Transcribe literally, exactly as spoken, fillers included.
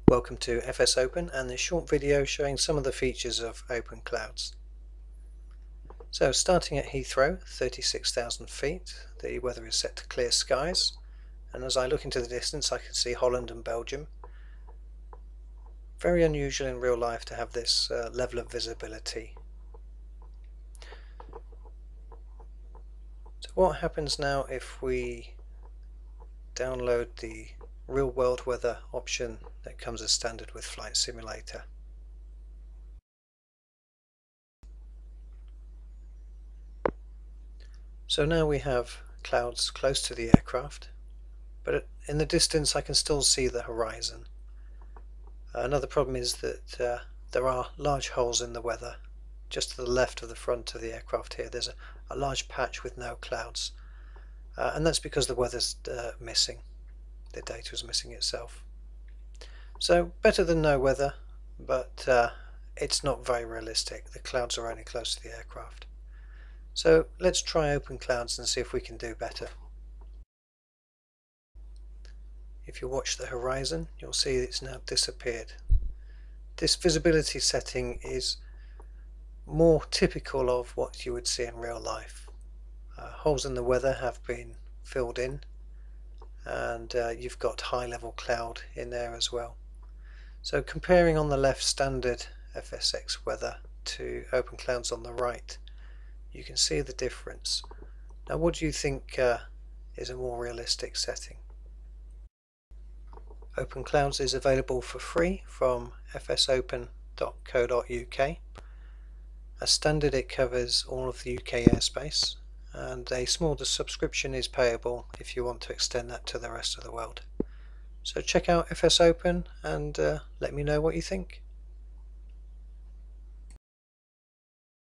Welcome to F S Open and this short video showing some of the features of open clouds. So starting at Heathrow, thirty-six thousand feet, the weather is set to clear skies, and as I look into the distance I can see Holland and Belgium. Very unusual in real life to have this uh, level of visibility. So what happens now if we download the real world weather option that comes as standard with Flight Simulator? So now we have clouds close to the aircraft, but in the distance I can still see the horizon. Another problem is that uh, there are large holes in the weather. Just to the left of the front of the aircraft here there's a, a large patch with no clouds, uh, and that's because the weather's uh, missing. The data is missing itself. So better than no weather, but uh, it's not very realistic. The clouds are only close to the aircraft. So let's try open clouds and see if we can do better. If you watch the horizon, you'll see it's now disappeared. This visibility setting is more typical of what you would see in real life. Uh, holes in the weather have been filled in, and uh, you've got high level cloud in there as well. So comparing on the left standard F S X weather to open clouds on the right, you can see the difference. Now what do you think uh, is a more realistic setting? Open Clouds is available for free from f s open dot co dot u k. As standard it covers all of the U K airspace, and a small subscription is payable if you want to extend that to the rest of the world. So check out F S Open and uh, let me know what you think.